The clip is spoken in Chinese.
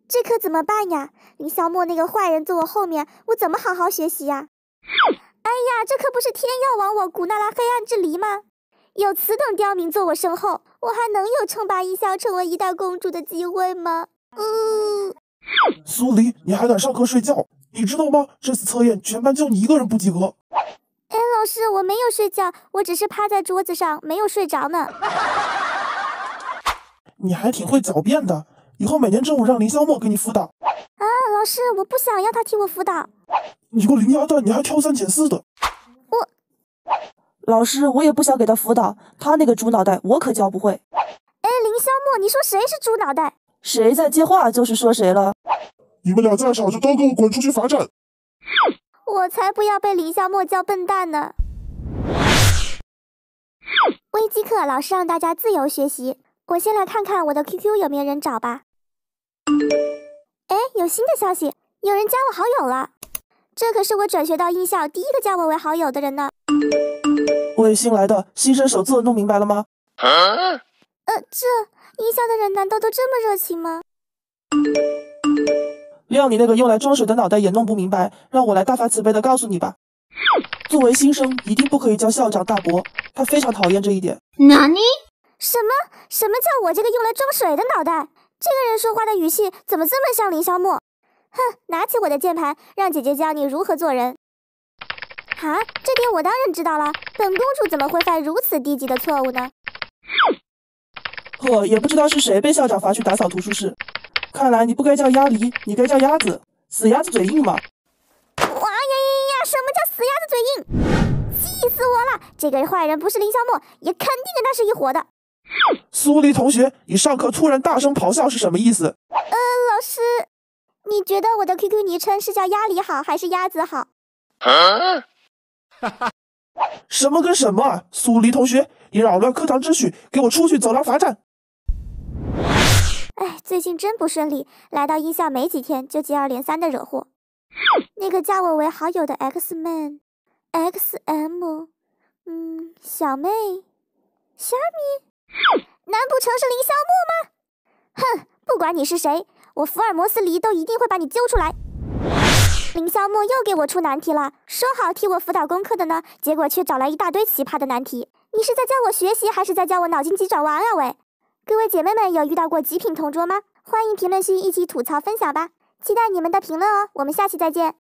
这可怎么办呀？林小莫那个坏人坐我后面，我怎么好好学习呀？哎呀，这可不是天要亡我，古娜拉黑暗之离吗？有此等刁民坐我身后，我还能有称霸艺校、成为一代公主的机会吗？ 苏黎，你还敢上课睡觉？你知道吗？这次测验全班就你一个人不及格。 哎，老师，我没有睡觉，我只是趴在桌子上，没有睡着呢。 你还挺会狡辩的，以后每天中午让林小莫给你辅导。 啊，老师，我不想要他替我辅导。 你个零鸭蛋，你还挑三拣四的。 老师，我也不想给他辅导，他那个猪脑袋我可教不会。 哎，林小莫，你说谁是猪脑袋？ 谁在接话就是说谁了。 你们俩再吵就都给我滚出去罚站！ 我才不要被林小莫叫笨蛋呢。微机课老师让大家自由学习，我先来看看我的 QQ 有没有人找吧。哎，有新的消息，有人加我好友了。这可是我转学到艺校第一个加我为好友的人呢。 喂，新来的新生手册弄明白了吗？ 这艺校的人难道都这么热情吗？ 谅你那个用来装水的脑袋也弄不明白，让我来大发慈悲的告诉你吧。作为新生，一定不可以叫校长大伯，他非常讨厌这一点。 哪里？什么叫我这个用来装水的脑袋？这个人说话的语气怎么这么像林小莫？哼，拿起我的键盘，让姐姐教你如何做人。哈，这点我当然知道了。本公主怎么会犯如此低级的错误呢？ 呵，也不知道是谁被校长罚去打扫图书室。看来你不该叫鸭梨，你该叫鸭子。死鸭子嘴硬嘛。 哇呀！什么叫死鸭子嘴硬？气死我了！这个坏人不是林小莫，也肯定跟他是一伙的。 苏黎同学，你上课突然大声咆哮是什么意思？ 老师，你觉得我的 QQ 昵称是叫鸭梨好还是鸭子好？ 什么跟什么啊！苏黎同学，你扰乱课堂秩序，给我出去走廊罚站！ 哎，最近真不顺利，来到艺校没几天就接二连三的惹祸。那个加我为好友的 Xman、XM，小妹、虾米，难不成是林小莫吗？哼，不管你是谁，我福尔摩斯梨都一定会把你揪出来。林小莫又给我出难题了，说好替我辅导功课的呢，结果却找来一大堆奇葩的难题。你是在教我学习，还是在教我脑筋急转弯啊？喂！各位姐妹们有遇到过极品同桌吗？欢迎评论区一起吐槽分享吧，期待你们的评论哦，我们下期再见。